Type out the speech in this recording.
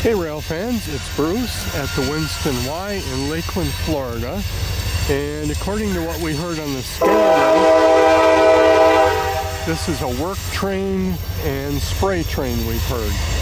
Hey rail fans, it's Bruce at the Winston Y in Lakeland, Florida. And according to what we heard on the stereo, this is a work train and spray train we've heard.